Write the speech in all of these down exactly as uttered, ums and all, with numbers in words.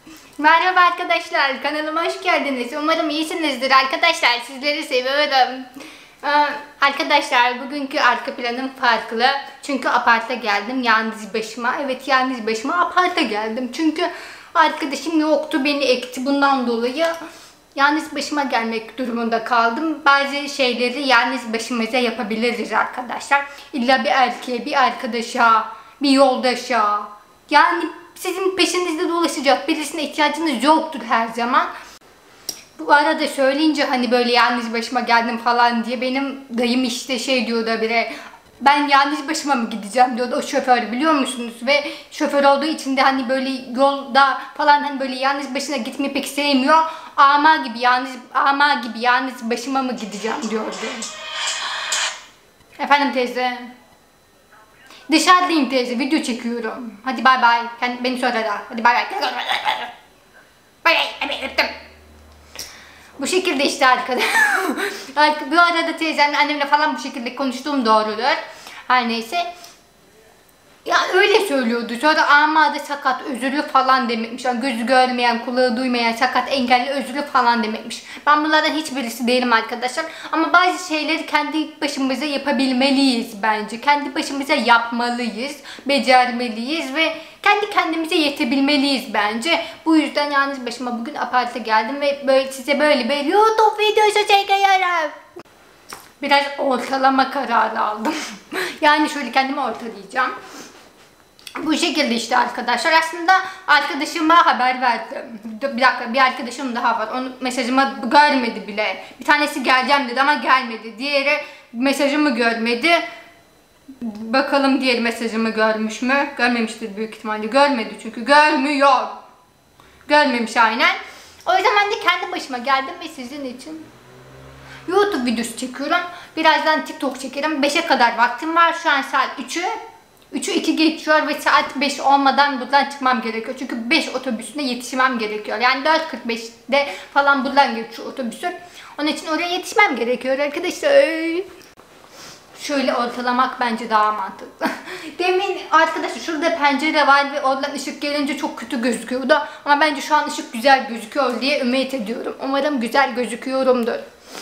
Merhaba arkadaşlar, kanalıma hoş geldiniz. Umarım iyisinizdir arkadaşlar. Sizleri seviyorum. Ee, arkadaşlar bugünkü arka planım farklı. Çünkü aparta geldim yalnız başıma. Evet, yalnız başıma aparta geldim. Çünkü arkadaşım yoktu, beni ekti. Bundan dolayı yalnız başıma gelmek durumunda kaldım. Bazı şeyleri yalnız başımıza yapabiliriz arkadaşlar. İlla bir erkeğe, bir arkadaşa, bir yoldaşa. Yani sizin peşinizde dolaşacak birisine ihtiyacınız yoktur her zaman. Bu arada söyleyince hani böyle yalnız başıma geldim falan diye benim dayım işte şey diyordu bire. Ben yalnız başıma mı gideceğim diyordu o şoför, biliyor musunuz? Ve şoför olduğu için de hani böyle yolda falan hani böyle yalnız başına gitmeyi pek sevmiyor. Ama gibi yalnız ama gibi yalnız başıma mı gideceğim diyordu. Efendim teyze. Dışarıdayım teyze, video çekiyorum. Hadi bay bay. Kendi beni sonra da. Hadi bay bay. Bay bay. Öptüm. Bu şekilde işte arkadaşlar. Bu arada teyzemle annemle falan bu şekilde konuştuğum doğrudur. Her neyse. Ya öyle söylüyordu. Sonra amade sakat, özürlü falan demekmiş. Yani gözü görmeyen, kulağı duymayan, sakat, engelli, özürlü falan demekmiş. Ben bunlardan hiçbirisi değilim arkadaşlar. Ama bazı şeyleri kendi başımıza yapabilmeliyiz bence. Kendi başımıza yapmalıyız, becermeliyiz ve kendi kendimize yetebilmeliyiz bence. Bu yüzden yalnız başıma bugün aparta geldim ve böyle size böyle bir YouTube videosu çekiyorum. Biraz ortalama kararı aldım. Yani şöyle kendimi ortalayacağım. Bu şekilde işte arkadaşlar. Aslında arkadaşıma haber verdim. Bir dakika, bir arkadaşım daha var. Onu mesajıma görmedi bile. Bir tanesi geleceğim dedi ama gelmedi. Diğeri mesajımı görmedi. Bakalım diğer mesajımı görmüş mü? Görmemiştir büyük ihtimalle. Görmedi çünkü. Görmüyor. Görmemiş aynen. O yüzden ben de kendi başıma geldim ve sizin için YouTube videosu çekiyorum. Birazdan TikTok çekerim. beşe kadar vaktim var. Şu an saat üçü. üçü iki geçiyor ve saat beş olmadan buradan çıkmam gerekiyor. Çünkü beş otobüsüne yetişmem gerekiyor. Yani dört kırk beşte falan buradan geçiyor otobüsü. Onun için oraya yetişmem gerekiyor arkadaşlar. Şöyle ortalamak bence daha mantıklı. Demin arkadaşlar şurada pencere var ve oradan ışık gelince çok kötü gözüküyordu. Ama bence şu an ışık güzel gözüküyor diye ümit ediyorum. Umarım güzel gözüküyorumdur.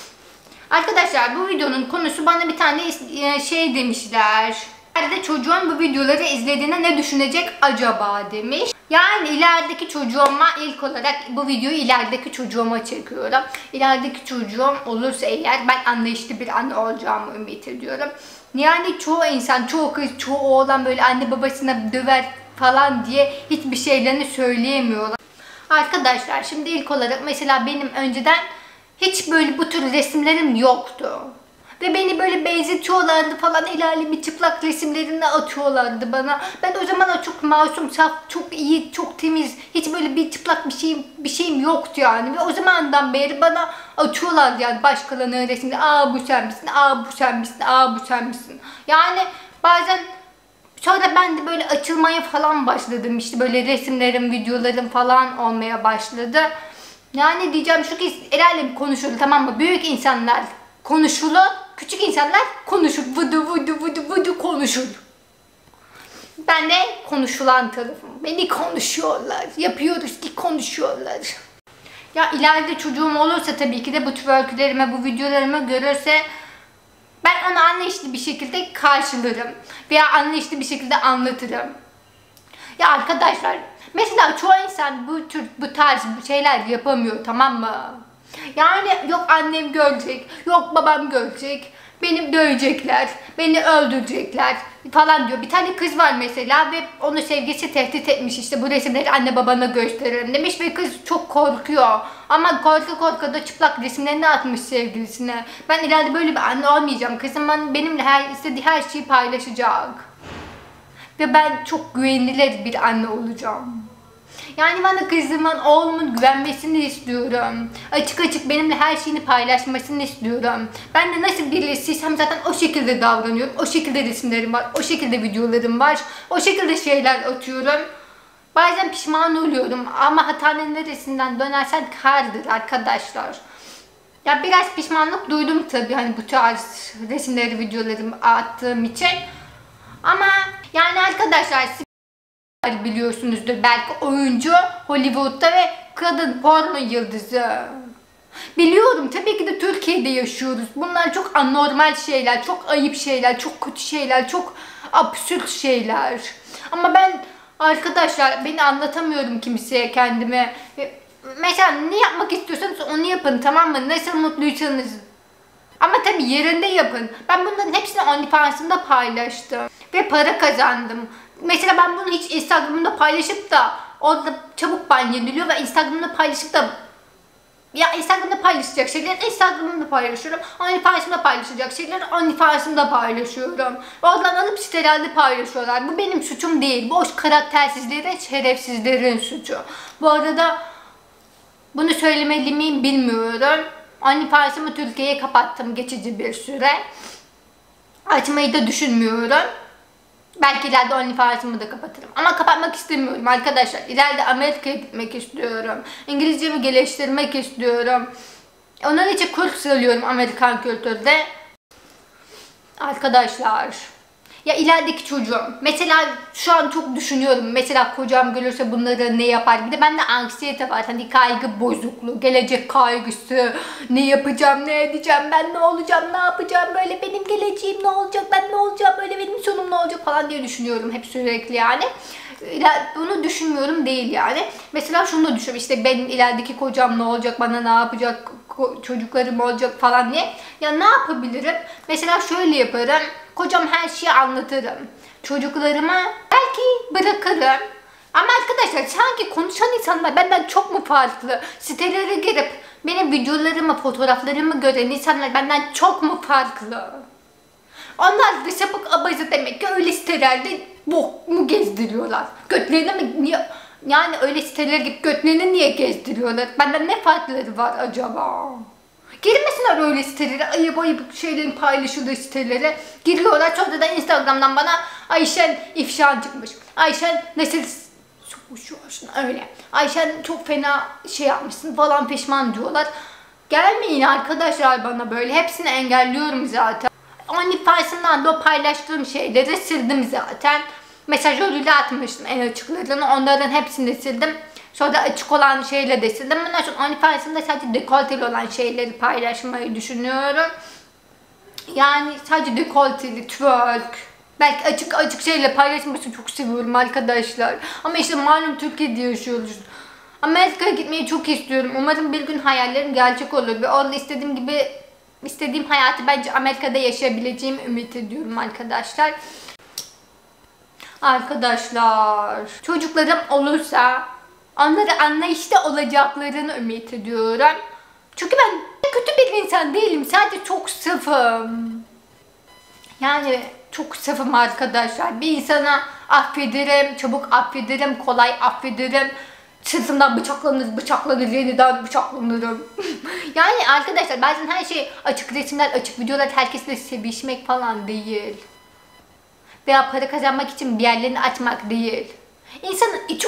Arkadaşlar bu videonun konusu, bana bir tane şey demişler. İleride çocuğun bu videoları izlediğinde ne düşünecek acaba demiş. Yani ilerideki çocuğuma ilk olarak bu videoyu ilerideki çocuğuma çekiyorum. İlerideki çocuğum olursa eğer ben anlayışlı bir anne olacağımı ümit ediyorum. Yani çoğu insan, çoğu kız, çoğu oğlan böyle anne babasına döver falan diye hiçbir şeylerini söyleyemiyorlar. Arkadaşlar şimdi ilk olarak mesela benim önceden hiç böyle bu tür resimlerim yoktu. Ve beni böyle benzetiyorlardı falan, ilerli bir çıplak resimlerini atıyorlardı bana. Ben o zaman çok masum, saf, çok iyi, çok temiz, hiç böyle bir çıplak bir şeyim bir şeyim yoktu yani. Ve o zamandan beri bana atıyorlardı yani başkalarının resimleri. Aa bu sen misin, aa bu sen misin, aa bu sen misin. Yani bazen sonra ben de böyle açılmaya falan başladım, işte böyle resimlerim, videolarım falan olmaya başladı. Yani diyeceğim şu ki ilerle konuşulur, tamam mı? Büyük insanlar konuşulur, küçük insanlar konuşur. Vudu vudu vudu vudu konuşur. Ben de konuşulan tarafım. Beni konuşuyorlar. Yapıyoruz ki konuşuyorlar. Ya ileride çocuğum olursa tabii ki de bu tür öykülerime, bu videolarımı görürse ben onu anlayışlı bir şekilde karşılarım. Veya anlayışlı bir şekilde anlatırım. Ya arkadaşlar mesela çoğu insan bu tür bu tarz şeyler yapamıyor, tamam mı? Yani yok annem görecek, yok babam görecek, beni dövecekler, beni öldürecekler falan diyor. Bir tane kız var mesela ve onu sevgilisi tehdit etmiş, işte bu resimleri anne babana gösteririm demiş ve kız çok korkuyor. Ama korku korku da çıplak resimlerini atmış sevgilisine. Ben ileride böyle bir anne olmayacağım. Kızım benimle her istediği her şeyi paylaşacak. Ve ben çok güvenilir bir anne olacağım. Yani bana kızımın, oğlumun güvenmesini istiyorum. Açık açık benimle her şeyini paylaşmasını istiyorum. Ben de nasıl birisiysem zaten o şekilde davranıyorum. O şekilde resimlerim var, o şekilde videolarım var. O şekilde şeyler atıyorum. Bazen pişman oluyorum ama hatanın neresinden dönersen kârdır arkadaşlar. Ya biraz pişmanlık duydum tabii hani bu tarz resimleri, videolarımı attığım için. Ama yani arkadaşlar biliyorsunuzdur belki, oyuncu Hollywood'da ve kadın porno yıldızı. Biliyorum, tabii ki de Türkiye'de yaşıyoruz. Bunlar çok anormal şeyler, çok ayıp şeyler, çok kötü şeyler, çok absürt şeyler. Ama ben arkadaşlar beni anlatamıyorum kimseye, kendime. Mesela ne yapmak istiyorsanız onu yapın, tamam mı? Nasıl mutluysanız. Ama tabii yerinde yapın. Ben bunların hepsini OnlyFans'ımda paylaştım. Ve para kazandım. Mesela ben bunu hiç Instagram'da paylaşıp da orada çabuk ban yeniliyor ve Instagram'da paylaşıp da ya Instagram'da paylaşacak şeyler Instagram'da paylaşıyorum. OnlyFans'ımda paylaşacak şeyler OnlyFans'ımda paylaşıyorum. Oradan alıp sitelerde paylaşıyorlar. Bu benim suçum değil. Boş karaktersizlerin, şerefsizlerin suçu. Bu arada bunu söylemeli miyim bilmiyorum. OnlyFans'ımı Türkiye'ye kapattım geçici bir süre. Açmayı da düşünmüyorum. Belki ileride OnlyFans'ımı da kapatırım. Ama kapatmak istemiyorum arkadaşlar. İleride Amerika'ya gitmek istiyorum. İngilizcemi geliştirmek istiyorum. Onun için kurs alıyorum Amerikan kültürde. Arkadaşlar. Ya ilerideki çocuğum. Mesela şu an çok düşünüyorum. Mesela kocam görürse bunları ne yapar? Bir de bende anksiyete var. Hani kaygı bozukluğu, gelecek kaygısı. Ne yapacağım, ne edeceğim, ben ne olacağım, ne yapacağım, böyle benim geleceğim ne olacak, ben ne olacağım, böyle benim sonum ne olacak falan diye düşünüyorum hep sürekli yani. Bunu düşünmüyorum değil yani. Mesela şunu da düşünüyorum, işte benim ilerideki kocam ne olacak, bana ne yapacak, çocuklarım olacak falan diye. Ya ne yapabilirim? Mesela şöyle yaparım. Kocam her şeyi anlatırım. Çocuklarıma belki bırakırım. Ama arkadaşlar sanki konuşan insanlar benden çok mu farklı? Sitelere girip benim videolarımı, fotoğraflarımı gören insanlar benden çok mu farklı? Onlar da sapık abazı demek ki öyle sitelerde bok mu gezdiriyorlar? Götlerini mi niye? Yani öyle siteler gibi götlerini niye gezdiriyorlar? Benden ne farkları var acaba? Girmesinler öyle sitelere, ayıp ayıp şeylerin paylaşıldığı sitelere. Giriyorlar, sonra da Instagram'dan bana Ayşen ifşa çıkmış. Ayşen nasıl sokuşuyorsun öyle. Ayşen çok fena şey yapmışsın falan pişman diyorlar. Gelmeyin arkadaşlar bana böyle. Hepsini engelliyorum zaten. OnlyFans'ımdan da o paylaştığım şeyleri sildim zaten. Mesajlarıyla atmıştım en açıklarını. Onların hepsini sildim. Sonra da açık olan şeyle de sildim. Bundan sonra OnlyFans'ımda sadece dekolteli olan şeyleri paylaşmayı düşünüyorum. Yani sadece dekolteli, twerk, belki açık açık şeyle paylaşmasını çok seviyorum arkadaşlar. Ama işte malum Türkiye'de yaşıyoruz. Amerika'ya gitmeyi çok istiyorum. Umarım bir gün hayallerim gerçek olur ve orada istediğim gibi istediğim hayatı bence Amerika'da yaşayabileceğimi ümit ediyorum arkadaşlar. Arkadaşlar, çocuklarım olursa onları anlayışta olacaklarını ümit ediyorum. Çünkü ben kötü bir insan değilim. Sadece çok safım. Yani çok safım arkadaşlar. Bir insana affederim, çabuk affederim, kolay affederim. Sırtımdan bıçaklanır, bıçaklanır, yeniden bıçaklanırım. Yani arkadaşlar bazen her şey açık resimler, açık videolar, herkesle sevişmek falan değil. Veya para kazanmak için bir yerlerini açmak değil. İnsanın içi...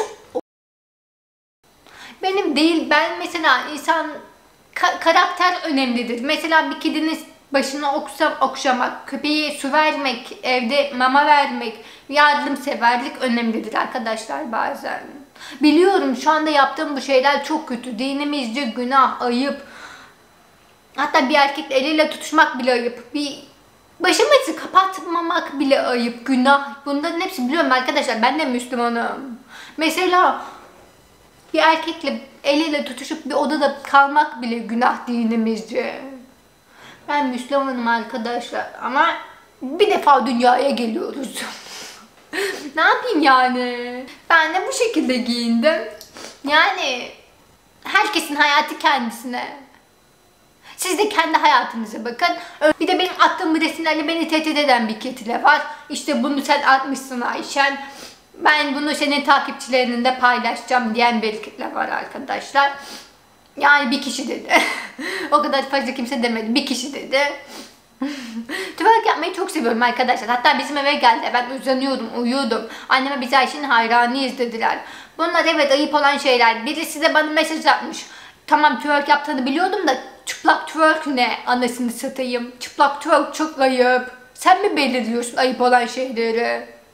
Benim değil, ben mesela insan ka karakter önemlidir. Mesela bir kedinin başına oksam, okşamak, köpeğe su vermek, evde mama vermek, yardımseverlik önemlidir arkadaşlar bazen. Biliyorum şu anda yaptığım bu şeyler çok kötü. Dinimizce günah, ayıp. Hatta bir erkekle eliyle tutuşmak bile ayıp. Bir başımızı kapatmamak bile ayıp, günah. Bunların hepsi biliyorum arkadaşlar. Ben de Müslümanım. Mesela bir erkekle eliyle tutuşup bir odada kalmak bile günah dinimizce. Ben Müslümanım arkadaşlar ama bir defa dünyaya geliyoruz. Ne yapayım yani? Ben de bu şekilde giyindim. Yani herkesin hayatı kendisine. Siz de kendi hayatınıza bakın. Bir de benim attığım resimlerle beni tehdit eden bir kitle var. İşte bunu sen atmışsın Ayşen. Ben bunu senin takipçilerinin de paylaşacağım diyen bir kitle var arkadaşlar. Yani bir kişi dedi. O kadar fazla kimse demedi. Bir kişi dedi. Twerk yapmayı çok seviyorum arkadaşlar. Hatta bizim eve geldi. Ben uzanıyordum, uyuyordum. Anneme biz Ayşe'nin hayranıyız dediler. Bunlar evet ayıp olan şeyler. Birisi de bana mesaj atmış. Tamam twerk yaptığını biliyordum da çıplak twerk ne? Anasını satayım. Çıplak twerk çok ayıp. Sen mi belirliyorsun ayıp olan şeyleri?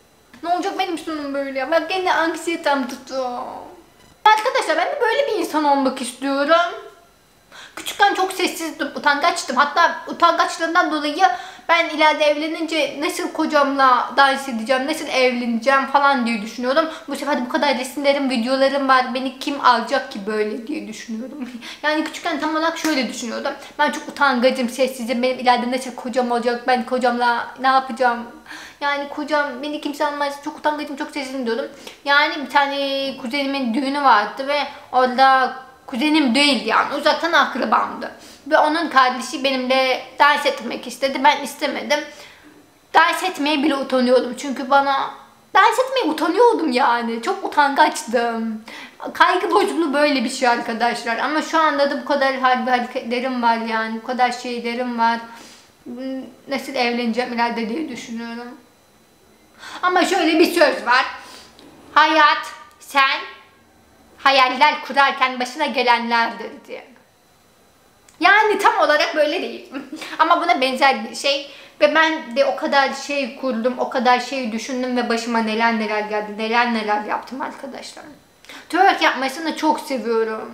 Ne olacak benim sonum böyle ya? Bak gene anksiyetem tuttu. Arkadaşlar ben de böyle bir insan olmak istiyorum. Küçükken çok sessizdim, utangaçtım. Hatta utangaçlığından dolayı ben ileride evlenince nasıl kocamla dans edeceğim, nasıl evleneceğim falan diye düşünüyordum. Bu sefer de bu kadar resimlerim, videolarım var. Beni kim alacak ki böyle diye düşünüyordum. Yani küçükken tam olarak şöyle düşünüyordum. Ben çok utangacım, sessizim. Benim ileride nasıl kocam olacak, ben kocamla ne yapacağım? Yani kocam beni kimse almaz, çok utangacım, çok sessizim diyordum. Yani bir tane kuzenimin düğünü vardı ve orada kuzenim değildi yani uzaktan akrabamdı. Ve onun kardeşi benimle dans etmek istedi. Ben istemedim. Dans etmeye bile utanıyordum. Çünkü bana dans etmeye utanıyordum yani. Çok utangaçtım. Kaygı bozukluğu böyle bir şey arkadaşlar. Ama şu anda da bu kadar harbi hareketlerim var yani. Bu kadar şeylerim var. Nasıl evleneceğim ileride diye düşünüyorum. Ama şöyle bir söz var. Hayat sen hayaller kurarken başına gelenlerdir diye. Yani tam olarak böyle değil. Ama buna benzer bir şey. Ve ben de o kadar şey kurdum, o kadar şey düşündüm ve başıma neler neler geldi, neler neler yaptım arkadaşlar. Twerk yapmasını çok seviyorum.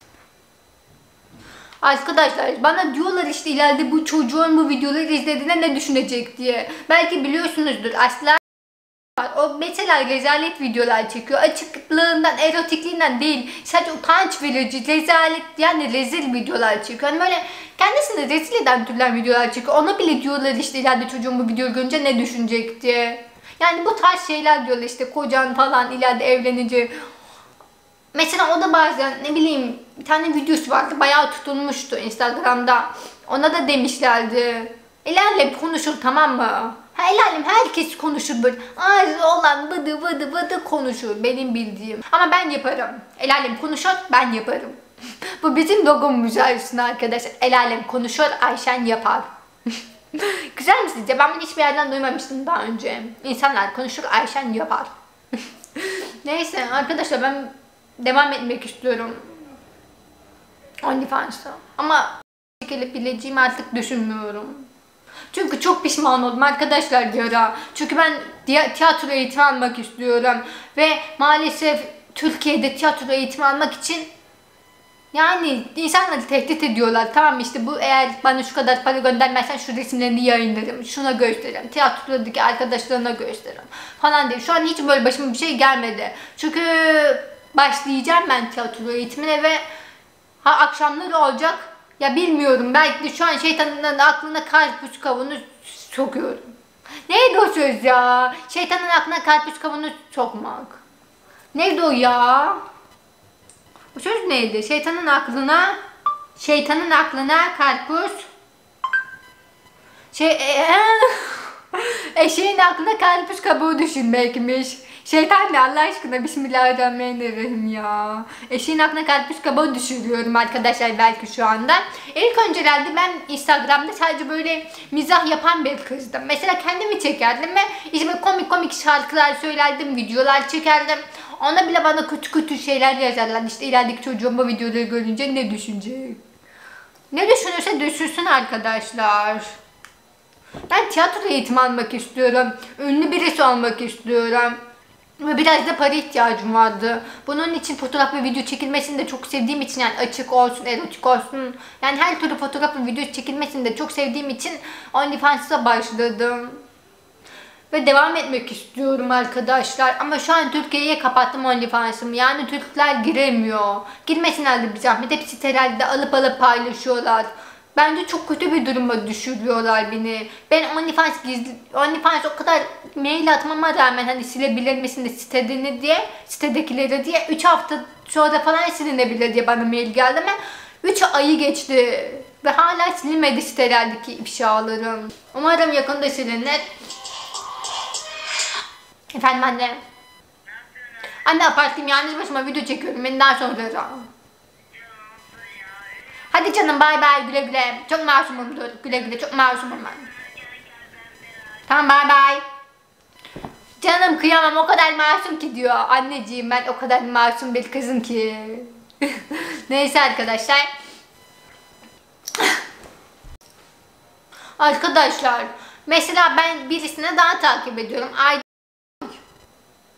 Arkadaşlar bana diyorlar işte ileride bu çocuğun bu videoları izlediğinde ne düşünecek diye. Belki biliyorsunuzdur asla. O mesela rezalet videolar çekiyor. Açıklığından, erotikliğinden değil. Sadece utanç verici, rezalet yani rezil videolar çekiyor. Yani böyle kendisini rezil eden türler videolar çekiyor. Ona bile diyorlar işte ileride çocuğum bu videoyu görünce ne düşünecek diye. Yani bu tarz şeyler diyorlar işte kocan falan ileride evlenince. Mesela o da bazen ne bileyim bir tane videosu vardı. Bayağı tutulmuştu Instagram'da. Ona da demişlerdi. İlerle konuşur tamam mı? Ha, el alem herkes konuşur böyle. Ağzı olan bıdı bıdı bıdı konuşur benim bildiğim. Ama ben yaparım. El alem konuşur ben yaparım. Bu bizim logomuz aslında arkadaşlar. El alem konuşur Ayşen yapar. Güzel mi sizce? Ben bunu hiçbir yerden duymamıştım daha önce. İnsanlar konuşur Ayşen yapar. Neyse arkadaşlar ben devam etmek istiyorum. OnlyFans'a. Ama çekilebileceğimi artık düşünmüyorum. Çünkü çok pişman oldum arkadaşlar bir ara. Çünkü ben tiyatro eğitimi almak istiyorum. Ve maalesef Türkiye'de tiyatro eğitimi almak için yani insanları tehdit ediyorlar. Tamam işte bu eğer bana şu kadar para göndermezsen şu resimlerini yayınlarım. Şuna gösteririm. Tiyatrodaki arkadaşlarına gösteririm. Falan diye. Şu an hiç böyle başıma bir şey gelmedi. Çünkü başlayacağım ben tiyatro eğitimine ve ha akşamları olacak. Ya bilmiyorum belki de şu an şeytanın aklına karpuz kavunu sokuyorum. Neydi o söz ya? Şeytanın aklına karpuz kavunu sokmak. Neydi o ya? O söz neydi? Şeytanın aklına şeytanın aklına karpuz şey e, eşeğin aklına karpuz kabuğu düşünmekmiş. Şeytan ne Allah aşkına bismillahirrahmanirrahim ya. Eşeğin aklına karpuz kabuğu düşürüyorum arkadaşlar belki şu anda. İlk öncelerde ben Instagram'da sadece böyle mizah yapan bir kızdım. Mesela kendimi çekerdim ve işte komik komik şarkılar söylerdim, videolar çekerdim. Ona bile bana kötü kötü şeyler yazarlar. İşte ilerideki çocuğum bu videoları görünce ne düşünecek? Ne düşünürse düşünsün arkadaşlar. Ben tiyatro eğitimi almak istiyorum. Ünlü birisi olmak istiyorum. Ve biraz da para ihtiyacım vardı. Bunun için fotoğraf ve video çekilmesini de çok sevdiğim için yani açık olsun, erotik olsun. Yani her türlü fotoğraf ve video çekilmesini de çok sevdiğim için OnlyFans'a başladım. Ve devam etmek istiyorum arkadaşlar. Ama şu an Türkiye'ye kapattım OnlyFans'ımı. Yani Türkler giremiyor. Girmesinler de bir zahmet. Hep sitelerde alıp alıp paylaşıyorlar. Bence çok kötü bir duruma düşürüyorlar beni. Ben OnlyFans gizli, OnlyFans o kadar mail atmama rağmen hani silebilir misin de sitedini diye, sitedekileri diye üç hafta sonra falan silinebilir diye bana mail geldi ama üç ayı geçti. Ve hala silinmedi sitelerdeki ifşalarım. Umarım yakında silinir. Efendim anne. Anne apartayım yalnız başıma video çekiyorum. Beni daha sonra ara. Hadi canım bay bay güle güle. Çok masumumdur. Güle güle çok masumum ben. Tamam bay bay. Canım kıyamam o kadar masum ki diyor. Anneciğim ben o kadar masum bir kızım ki. Neyse arkadaşlar. Arkadaşlar. Mesela ben birisine daha takip ediyorum. Ay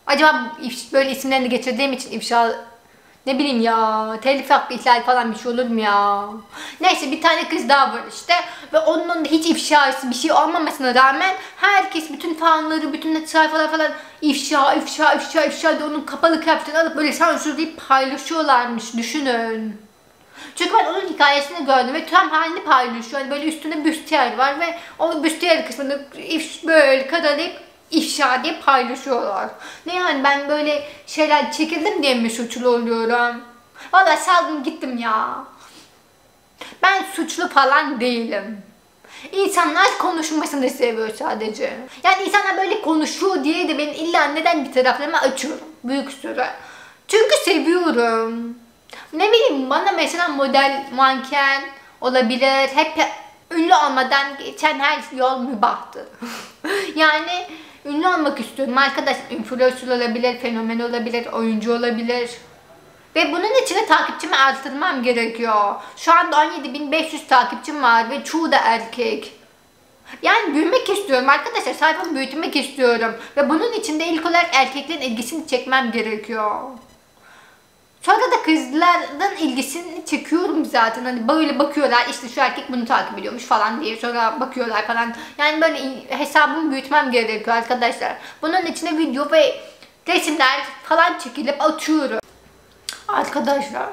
Acaba if- böyle isimlerini getirdiğim için ifşa, ne bileyim ya, telif hakkı ihlali falan bir şey olur mu ya? Neyse, bir tane kız daha var işte ve onun da hiç ifşası bir şey olmamasına rağmen herkes, bütün fanları, bütün sayfalar falan ifşa ifşa ifşa ifşa diye onun kapalı kıyafetini alıp böyle sansürleyip paylaşıyorlarmış, düşünün. Çünkü ben onun hikayesini gördüm ve tam halini paylaşıyor. Yani böyle üstünde büstiyer var ve o büstiyer kısmını if, böyle karalayıp ifşa diye paylaşıyorlar. Ne yani, ben böyle şeyler çekildim diye mi suçlu oluyorum? Vallahi saldım gittim ya. Ben suçlu falan değilim. İnsanlar konuşmasını seviyor sadece. Yani insanlar böyle konuşuyor diye de ben illa neden bir taraflarımı açıyorum büyük süre. Çünkü seviyorum. Ne bileyim, bana mesela model, manken olabilir. Hep ünlü olmadan geçen her yol mübahtır. Yani ünlü olmak istiyorum arkadaş. Influencer olabilir, fenomen olabilir, oyuncu olabilir. Ve bunun için de takipçimi arttırmam gerekiyor. Şu anda on yedi bin beş yüz takipçim var ve çoğu da erkek. Yani büyümek istiyorum arkadaşlar. Sayfamı büyütmek istiyorum. Ve bunun için de ilk olarak erkeklerin ilgisini çekmem gerekiyor. Sonra da kızlardan ilgisini çekiyorum zaten. Hani böyle bakıyorlar, işte şu erkek bunu takip ediyormuş falan diye. Sonra bakıyorlar falan. Yani böyle hesabımı büyütmem gerekiyor arkadaşlar. Bunun içine video ve resimler falan çekilip atıyorum. Arkadaşlar,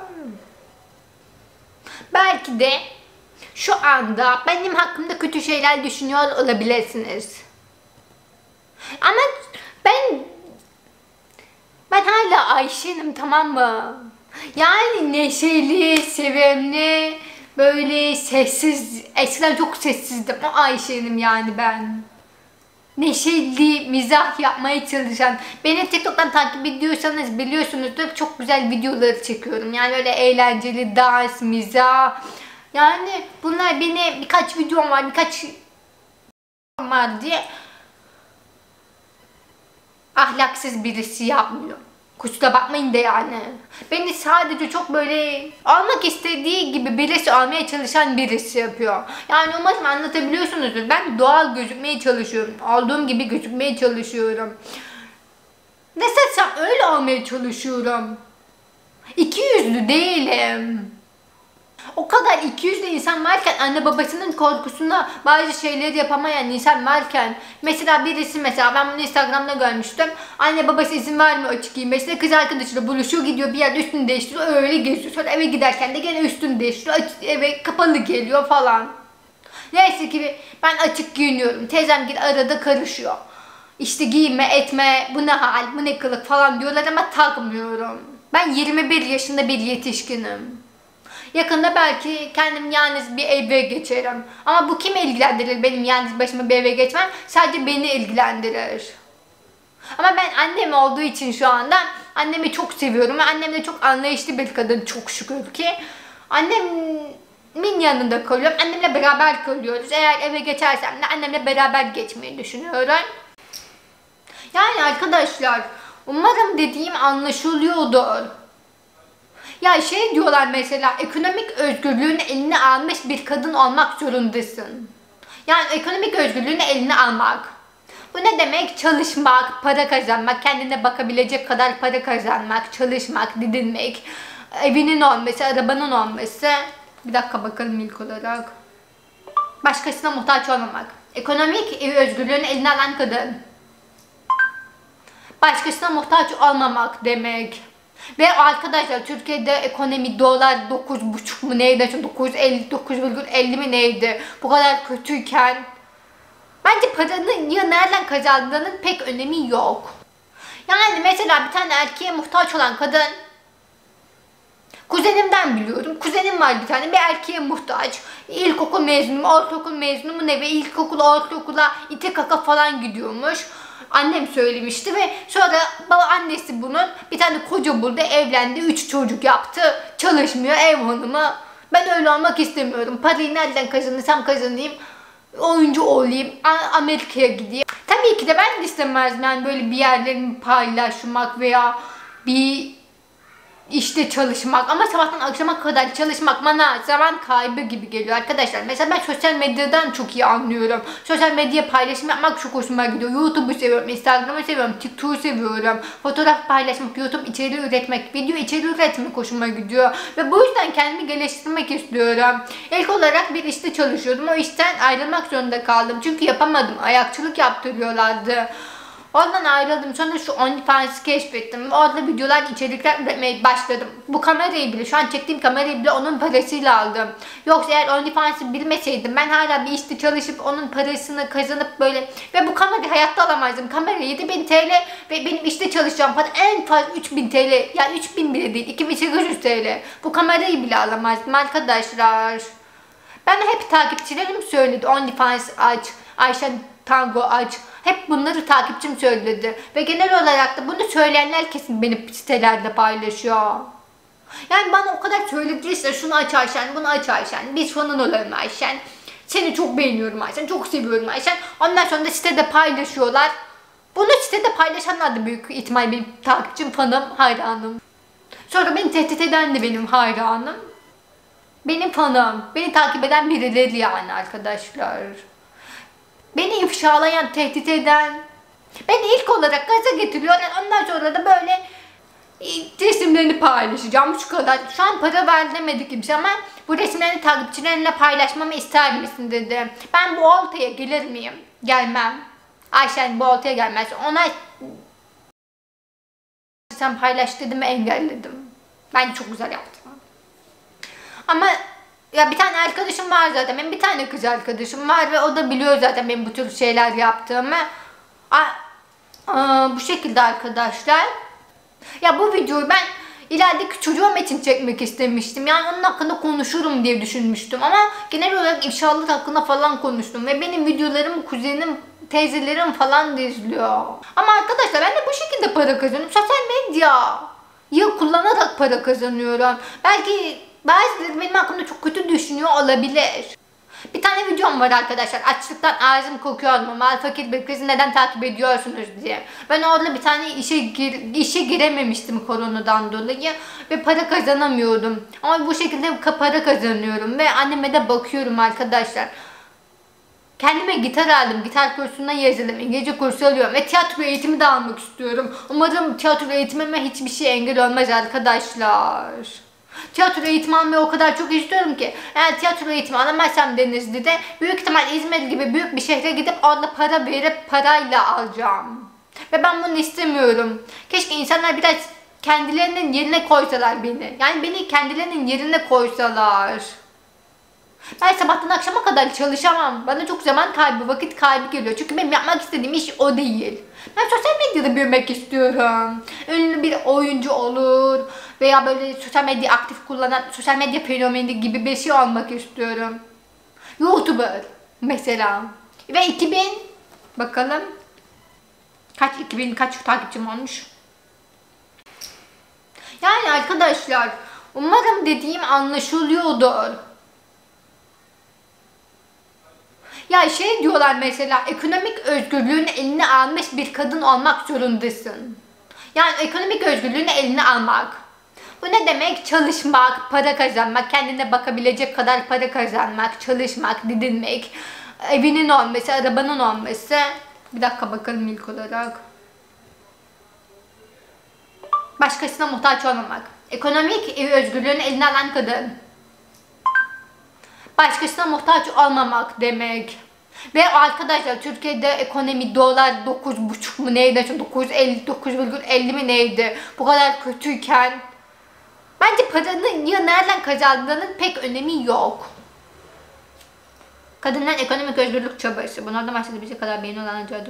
belki de şu anda benim hakkımda kötü şeyler düşünüyor olabilirsiniz. Ama ben ben hala Ayşe'nim, tamam mı? Yani neşeli, sevimli, böyle sessiz, eskiden çok sessizdim. O Ayşe'nim yani ben. Neşeli, mizah yapmaya çalışan. Beni TikTok'tan takip ediyorsanız biliyorsunuzdur, çok güzel videoları çekiyorum. Yani öyle eğlenceli, dans, mizah. Yani bunlar, beni birkaç videom var, birkaç var diye ahlaksız birisi yapmıyor. Kusura bakmayın da yani. Beni sadece çok böyle almak istediği gibi birisi almaya çalışan birisi yapıyor. Yani umarım anlatabiliyorsunuzdur. Ben doğal gözükmeye çalışıyorum. Aldığım gibi gözükmeye çalışıyorum. Nasılsam öyle olmaya çalışıyorum. İki yüzlü değilim. O kadar iki yüzlü insan varken, anne babasının korkusuna bazı şeyleri yapamayan insan varken, mesela birisi, mesela ben bunu Instagram'da görmüştüm, anne babası izin vermiyor açık giymesine, kız arkadaşıyla buluşuyor, gidiyor bir yerde üstünü değiştiriyor, öyle geziyor, sonra eve giderken de gene üstünü değiştiriyor, eve kapalı geliyor falan. Neyse ki ben açık giyiniyorum, teyzem gibi arada karışıyor, İşte giyme etme, bu ne hal, bu ne kılık falan diyorlar ama takmıyorum. Ben yirmi bir yaşında bir yetişkinim. Yakında belki kendim yalnız bir eve geçerim. Ama bu kimi ilgilendirir, benim yalnız başıma bir eve geçmem? Sadece beni ilgilendirir. Ama ben annem olduğu için şu anda annemi çok seviyorum. Ve annem de çok anlayışlı bir kadın, çok şükür ki. Annemin yanında kalıyorum. Annemle beraber kalıyoruz. Eğer eve geçersem de annemle beraber geçmeyi düşünüyorum. Yani arkadaşlar, umarım dediğim anlaşılıyordur. Ya şey diyorlar mesela, ekonomik özgürlüğünü eline almış bir kadın olmak zorundasın. Yani ekonomik özgürlüğünü eline almak. Bu ne demek? Çalışmak, para kazanmak, kendine bakabilecek kadar para kazanmak, çalışmak, didinmek, evinin olması, arabanın olması. Bir dakika bakalım ilk olarak. Başkasına muhtaç olmamak. Ekonomik özgürlüğünü eline alan kadın. Başkasına muhtaç olmamak demek. Ve arkadaşlar, Türkiye'de ekonomi, dolar dokuz buçuk mu neydi? dokuz virgül elli mi neydi? Bu kadar kötüyken bence paranın ya nereden kazandığının pek önemi yok. Yani mesela bir tane erkeğe muhtaç olan kadın, kuzenimden biliyorum. Kuzenim var bir tane, bir erkeğe muhtaç. İlkokul mezunu, ortaokul mezunu mu ne, ve ilkokul, ortaokula ite kaka falan gidiyormuş. Annem söylemişti ve sonra baba, annesi bunun bir tane koca buldu, evlendi, üç çocuk yaptı, çalışmıyor, ev hanımı. Ben öyle olmak istemiyorum. Parayı nereden kazanırsam kazanayım, oyuncu olayım, Amerika'ya gideyim. Tabii ki de ben de istemezdim yani böyle bir yerlerimi paylaşmak veya bir işte çalışmak ama sabahtan akşama kadar çalışmak bana zaman kaybı gibi geliyor arkadaşlar. Mesela ben sosyal medyadan çok iyi anlıyorum. Sosyal medya paylaşım yapmak çok hoşuma gidiyor. YouTube'u seviyorum, Instagram'ı seviyorum, TikTok'u seviyorum. Fotoğraf paylaşmak, YouTube içeriği üretmek, video içeriği üretmek hoşuma gidiyor. Ve bu yüzden kendimi geliştirmek istiyorum. İlk olarak bir işte çalışıyordum. O işten ayrılmak zorunda kaldım. Çünkü yapamadım. Ayakçılık yaptırıyorlardı. Ondan ayrıldım. Sonra şu OnlyFans'ı keşfettim. Orada videolar, içerikler üretmeye başladım. Bu kamerayı bile, şu an çektiğim kamerayı bile onun parasıyla aldım. Yoksa eğer OnlyFans'ı bilmeseydim ben hala bir işte çalışıp onun parasını kazanıp böyle ve bu kamerayı hayatta alamazdım. Kamera yedi bin T L ve benim işte çalışacağım para en fazla üç bin T L. Yani üç bin bile değil, iki bin sekiz yüz T L. Bu kamerayı bile alamazdım arkadaşlar. Ben hep takipçilerim söyledi OnlyFans aç, Ayşen Tango aç. Hep bunları takipçim söyledi. Ve genel olarak da bunu söyleyenler kesin benim sitelerde paylaşıyor. Yani bana o kadar söylediyse şunu aç Ayşen, bunu aç Ayşen, biz fanın olalım Ayşen. Seni çok beğeniyorum Ayşen, çok seviyorum Ayşen. Ondan sonra da sitede paylaşıyorlar. Bunu sitede paylaşanlar da büyük ihtimal benim takipçim, fanım, hayranım. Sonra beni tehdit eden de benim hayranım. Benim fanım, beni takip eden birileri yani arkadaşlar. Beni ifşalayan, tehdit eden, beni ilk olarak gaza getiriyorlar. Ondan sonra da böyle resimlerini paylaşacağım şu kadar. Şu an para ver demedi kimse ama bu resimlerini takipçilerinle paylaşmamı ister misin dedi. Ben bu oltaya gelir miyim? Gelmem. Ayşen bu oltaya gelmez. Ona sen paylaş dedim ve engelledim. Ben çok güzel yaptım. Ama ya bir tane arkadaşım var zaten. Benim bir tane kız arkadaşım var ve o da biliyor zaten benim bu tür şeyler yaptığımı. Aa, aa, bu şekilde arkadaşlar. Ya bu videoyu ben ilerideki çocuğum için çekmek istemiştim. Yani onun hakkında konuşurum diye düşünmüştüm. Ama genel olarak ifşalık hakkında falan konuştum. Ve benim videolarım kuzenim, teyzelerim falan da izliyor. Ama arkadaşlar ben de bu şekilde para kazanıyorum. Sosyal medyayı kullanarak para kazanıyorum. Belki bazıları benim hakkımda çok kötü düşünüyor olabilir. Bir tane videom var arkadaşlar. Açlıktan ağzım kokuyor mu? Mal fakir bir kızı neden takip ediyorsunuz diye. Ben orada bir tane işe gir, işe girememiştim koronadan dolayı ve para kazanamıyordum. Ama bu şekilde para kazanıyorum ve anneme de bakıyorum arkadaşlar. Kendime gitar aldım. Gitar kursuna yazıldım. İngilizce kursu alıyorum ve tiyatro eğitimi de almak istiyorum. Umarım tiyatro eğitimime hiçbir şey engel olmaz arkadaşlar. Tiyatro eğitimi almayı o kadar çok istiyorum ki. Eğer tiyatro eğitimi alamazsam Denizli'de büyük ihtimal İzmir gibi büyük bir şehre gidip orada para verip parayla alacağım. Ve ben bunu istemiyorum. Keşke insanlar biraz kendilerinin yerine koysalar beni. Yani beni kendilerinin yerine koysalar. Ben sabahtan akşama kadar çalışamam. Bana çok zaman kaybı, vakit kaybı geliyor. Çünkü benim yapmak istediğim iş o değil. Ben sosyal medyada büyümek istiyorum. Ünlü bir oyuncu olur veya böyle sosyal medya aktif kullanan, sosyal medya fenomeni gibi bir şey olmak istiyorum. YouTuber mesela. Ve iki bin bakalım kaç iki bin kaç takipçim olmuş. Yani arkadaşlar umarım dediğim anlaşılıyordur. Ya şey diyorlar mesela, ekonomik özgürlüğünü eline almış bir kadın olmak zorundasın. Yani ekonomik özgürlüğünü eline almak. Bu ne demek? Çalışmak, para kazanmak, kendine bakabilecek kadar para kazanmak, çalışmak, didinmek, evinin olması, arabanın olması. Bir dakika bakalım ilk olarak. Başkasına muhtaç olmamak. Ekonomik özgürlüğünü eline alan kadın. Başkasına muhtaç olmamak demek. Ve arkadaşlar Türkiye'de ekonomi dolar dokuz buçuk mu neydi? dokuz virgül elli mi neydi? Bu kadar kötüyken bence paranın ya nereden kazandığının pek önemi yok. Kadınların ekonomik özgürlük çabası. Bunlardan başladı bize kadar beğeni olan acayip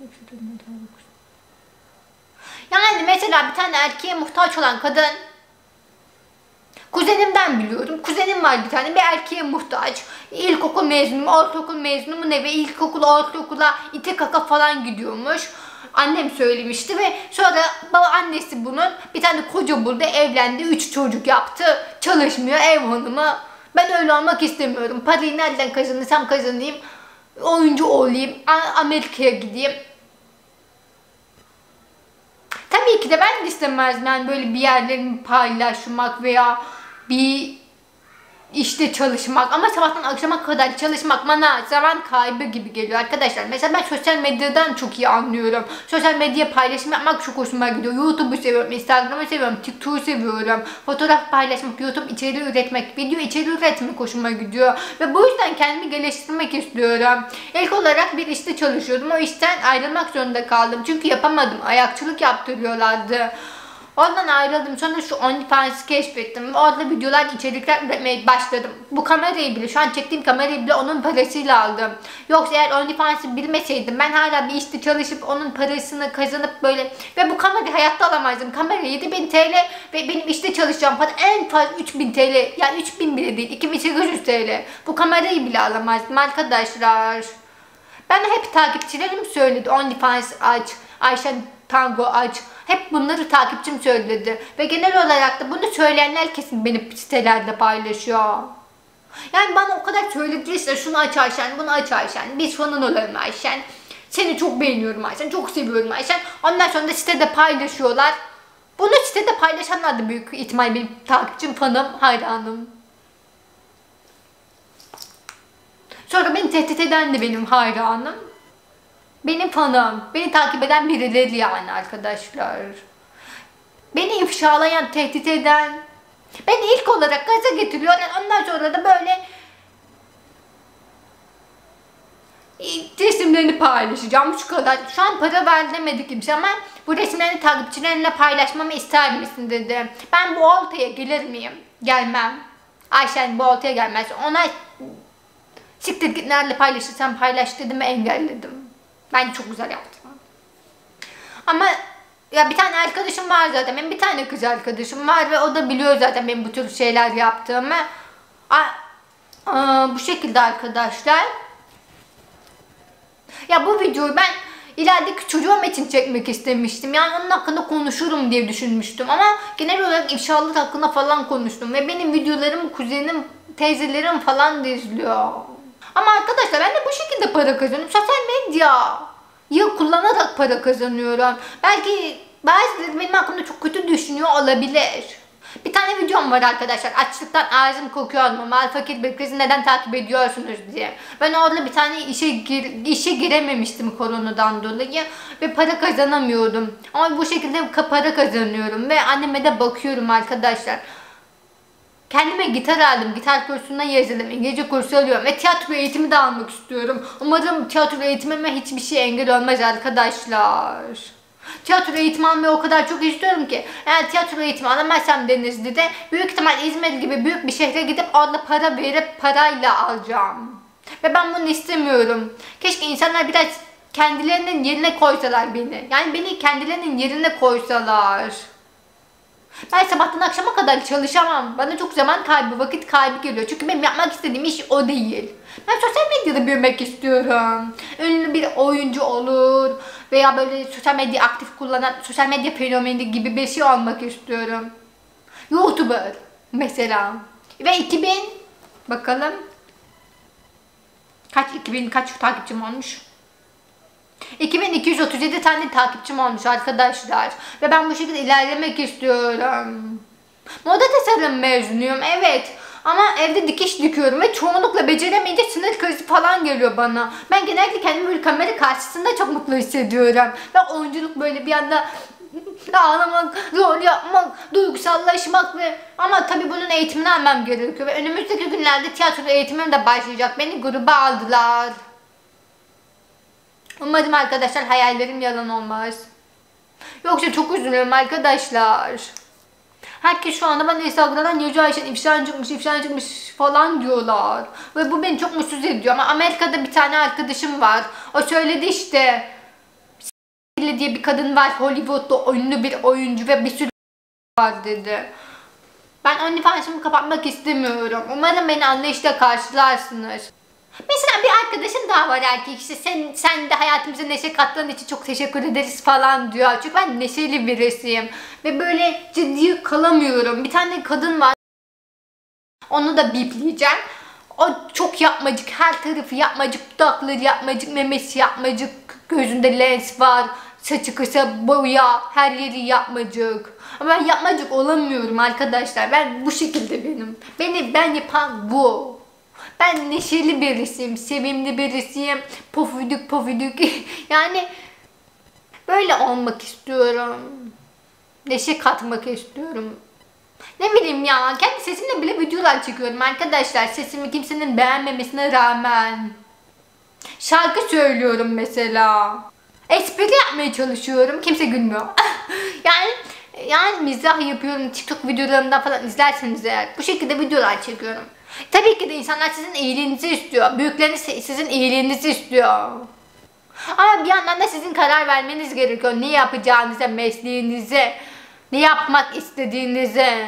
yani mesela bir tane erkeğe muhtaç olan kadın, kuzenimden biliyorum. Kuzenim var bir tane, bir erkeğe muhtaç. İlkokul mezunu, ortaokul mezunu mu ne ve ilkokul, ortaokula ite kaka falan gidiyormuş. Annem söylemişti ve sonra baba annesi bunun bir tane koca buldu, evlendi, üç çocuk yaptı. Çalışmıyor, ev hanımı. Ben öyle olmak istemiyorum. Parayı nereden kazanırsam kazanayım. Oyuncu olayım, Amerika'ya gideyim. Tabii ki de ben de istemezdim yani böyle bir yerlerimi paylaşmak veya bir işte çalışmak, ama sabahtan akşama kadar çalışmak bana zaman kaybı gibi geliyor arkadaşlar. Mesela ben sosyal medyadan çok iyi anlıyorum. Sosyal medya paylaşım yapmak çok hoşuma gidiyor. YouTube'u seviyorum, Instagram'ı seviyorum, TikTok'u seviyorum. Fotoğraf paylaşmak, YouTube içeriği üretmek, video içeriği üretmek hoşuma gidiyor. Ve bu yüzden kendimi geliştirmek istiyorum. İlk olarak bir işte çalışıyordum. O işten ayrılmak zorunda kaldım. Çünkü yapamadım. Ayakçılık yaptırıyorlardı. Ondan ayrıldım. Sonra şu OnlyFans'ı keşfettim. Orada videolar, içerikler üretmeye başladım. Bu kamerayı bile, şu an çektiğim kamerayı bile onun parasıyla aldım. Yoksa eğer OnlyFans'ı bilmeseydim ben hala bir işte çalışıp onun parasını kazanıp böyle, ve bu kamerayı hayatta alamazdım. Kamera yedi bin T L ve benim işte çalışacağım para en fazla üç bin T L. Yani üç bin bile değil, iki bin sekiz yüz T L. Bu kamerayı bile alamazdım arkadaşlar. Ben hep takipçilerim söyledi, OnlyFans aç, Ayşen Tango aç. Hep bunları takipçim söyledi. Ve genel olarak da bunu söyleyenler kesin benim sitelerde paylaşıyor. Yani bana o kadar söylediyse şunu aç Ayşen, bunu aç Ayşen, biz fanın olalım Ayşen, seni çok beğeniyorum Ayşen, çok seviyorum Ayşen. Ondan sonra da sitede paylaşıyorlar. Bunu sitede paylaşanlar da büyük ihtimal benim takipçim, fanım, hayranım. Sonra beni tehdit eden de benim hayranım. Benim fanım, beni takip eden birileri yani arkadaşlar. Beni ifşalayan, tehdit eden, beni ilk olarak gaza getiriyor. Ondan sonra da böyle resimlerini paylaşacağım, şu kadar. Şu an para ver demedi kimse ama bu resimlerini takipçilerine paylaşmamı ister misin dedi. Ben bu oltaya gelir miyim? Gelmem. Ayşen bu oltaya gelmez. Ona siktir git, nerede paylaşırsan paylaş dedim ve engelledim. Bence çok güzel yaptım. Ama ya bir tane arkadaşım var zaten. Benim bir tane kız arkadaşım var ve o da biliyor zaten benim bu tür şeyler yaptığımı. A, a, bu şekilde arkadaşlar. Ya bu videoyu ben ilerideki çocuğum için çekmek istemiştim. Yani onun hakkında konuşurum diye düşünmüştüm. Ama genel olarak ifşalık hakkında falan konuştum. Ve benim videolarım kuzenim, teyzelerim falan da izliyor. Ama arkadaşlar ben de bu şekilde para kazanıyorum. Sosyal medyayı kullanarak para kazanıyorum. Belki bazıları benim hakkımda çok kötü düşünüyor olabilir. Bir tane videom var arkadaşlar. Açlıktan ağzım kokuyor mu? Mal fakir bir kızı neden takip ediyorsunuz diye. Ben orada bir tane işe gir, işe girememiştim koronadan dolayı ve para kazanamıyordum. Ama bu şekilde para kazanıyorum ve anneme de bakıyorum arkadaşlar. Kendime gitar aldım. Gitar kursuna yazıldım. İngilizce kursu alıyorum ve tiyatro eğitimi de almak istiyorum. Umarım tiyatro eğitimime hiçbir şey engel olmaz arkadaşlar. Tiyatro eğitimi almayı o kadar çok istiyorum ki. Eğer tiyatro eğitimi alamazsam Denizli'de büyük ihtimal İzmir gibi büyük bir şehre gidip orada para verip parayla alacağım. Ve ben bunu istemiyorum. Keşke insanlar biraz kendilerinin yerine koysalar beni. Yani beni kendilerinin yerine koysalar. Ben sabahtan akşama kadar çalışamam. Bana çok zaman kaybı, vakit kaybı geliyor. Çünkü benim yapmak istediğim iş o değil. Ben sosyal medyada büyümek istiyorum. Ünlü bir oyuncu olur veya böyle sosyal medya aktif kullanan, sosyal medya fenomeni gibi bir şey olmak istiyorum. YouTuber mesela. Ve iki bin bakalım kaç iki bin kaç takipçim olmuş? iki bin iki yüz otuz yedi tane takipçim olmuş arkadaşlar. Ve ben bu şekilde ilerlemek istiyorum. Moda tasarım mezunuyum, evet. Ama evde dikiş dikiyorum ve çoğunlukla beceremeyince sinir krizi falan geliyor bana. Ben genellikle kendimi böyle kamera karşısında çok mutlu hissediyorum. Ve oyunculuk böyle bir anda ağlamak, rol yapmak, duygusallaşmak ve ama tabii bunun eğitimini almam gerekiyor. Ve önümüzdeki günlerde tiyatro eğitimim de başlayacak. Beni gruba aldılar. Umarım arkadaşlar hayallerim yalan olmaz. Yoksa çok üzülüyorum arkadaşlar. Herkes şu anda bana Instagram'dan yazıyor, Ayşen ifşan çıkmış, ifşan çıkmış falan diyorlar. Ve bu beni çok mutsuz ediyor. Ama Amerika'da bir tane arkadaşım var. O söyledi işte. S***li diye bir kadın var. Hollywood'da ünlü bir oyuncu ve bir sürü var dedi. Ben OnlyFans'ımı kapatmak istemiyorum. Umarım beni anlayışla karşılarsınız. Mesela bir arkadaşım daha var erkek, işte sen, sen de hayatımıza neşe kattığın için çok teşekkür ederiz falan diyor. Çünkü ben neşeli birisiyim ve böyle ciddi kalamıyorum. Bir tane kadın var, onu da bipleyeceğim. O çok yapmacık, her tarafı yapmacık, dudakları yapmacık, memesi yapmacık, gözünde lens var, saçı kısa, boya, her yeri yapmacık. Ama ben yapmacık olamıyorum arkadaşlar. Ben bu şekilde benim. Beni ben yapan bu. Ben neşeli birisiyim, sevimli birisiyim, pofuduk pofuduk. Yani böyle olmak istiyorum. Neşe katmak istiyorum. Ne bileyim ya, kendi sesimle bile videolar çekiyorum arkadaşlar. Sesimi kimsenin beğenmemesine rağmen. Şarkı söylüyorum mesela. Espri yapmaya çalışıyorum. Kimse gülmüyor. yani yani mizah yapıyorum. TikTok videolarımdan falan izlerseniz eğer. Bu şekilde videolar çekiyorum. Tabii ki de insanlar sizin iyiliğinizi istiyor. Büyükleriniz sizin iyiliğinizi istiyor. Ama bir yandan da sizin karar vermeniz gerekiyor. Ne yapacağınıza, mesleğinize, ne yapmak istediğinize.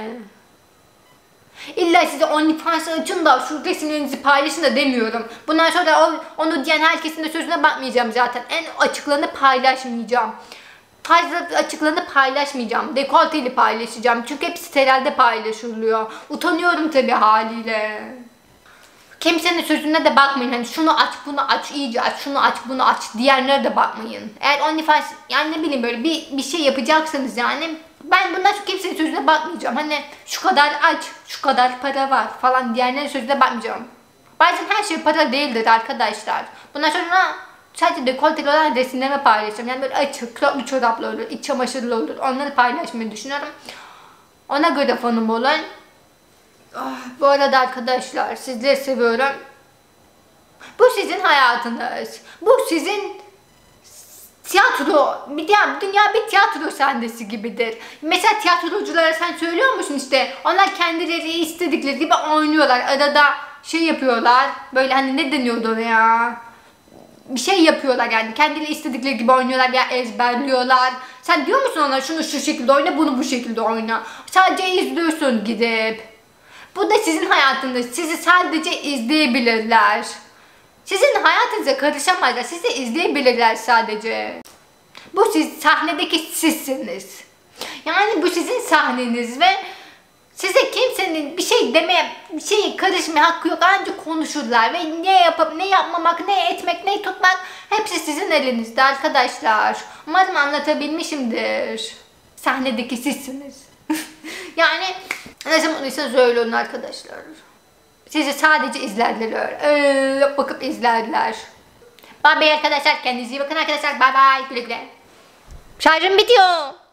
İlla size OnlyFans açın da şu resimlerinizi paylaşın da demiyorum. Bundan sonra o, onu diyen herkesin de sözüne bakmayacağım zaten. En açıklarını paylaşmayacağım. Fazla açıklarını paylaşmayacağım. Dekolteli paylaşacağım. Çünkü hep sitelerde paylaşılıyor. Utanıyorum tabii haliyle. Kimsenin sözüne de bakmayın. Hani şunu aç, bunu aç, iyice aç, şunu aç, bunu aç diyenlere de bakmayın. Eğer OnlyFans, yani ne bileyim böyle bir, bir şey yapacaksanız yani, ben bundan sonra kimsenin sözüne bakmayacağım. Hani şu kadar aç, şu kadar para var falan diyenlerin sözüne bakmayacağım. Bazen her şey para değildir arkadaşlar. Bundan sonra sadece dekolteli olan resimlerimi paylaşacağım. Yani böyle açık, kroplu çoraplı olur, iç çamaşırlı olur. Onları paylaşmayı düşünüyorum. Ona göre fanım olun. Oh, bu arada arkadaşlar, sizleri seviyorum. Bu sizin hayatınız. Bu sizin tiyatro. Bir dünya, dünya bir tiyatro sahnesi gibidir. Mesela tiyatroculara sen söylüyor musun işte? Onlar kendileri istedikleri gibi oynuyorlar. Arada şey yapıyorlar. Böyle hani ne deniyordu oraya? Bir şey yapıyorlar yani. Kendileri istedikleri gibi oynuyorlar veya ezberliyorlar. Sen diyor musun ona şunu şu şekilde oyna, bunu bu şekilde oyna. Sadece izliyorsun gidip. Bu da sizin hayatınız. Sizi sadece izleyebilirler. Sizin hayatınıza karışamazlar. Sizi izleyebilirler sadece. Bu siz sahnedeki sizsiniz. Yani bu sizin sahneniz ve size kimsenin bir şey demeye, bir şeye karışmaya hakkı yok. Ancak konuşurlar ve ne yapıp ne yapmamak, ne etmek, ne tutmak hepsi sizin elinizde arkadaşlar. Umarım anlatabilmişimdir. Sahnedeki sizsiniz. yani ne zaman mutluysanız öyle olun arkadaşlar. Sizi sadece izlerler öyle. Ee, bakıp izlerler. Bye bye arkadaşlar. Kendinize iyi bakın arkadaşlar. Bye bye. Güle güle. Şarjım bitiyor.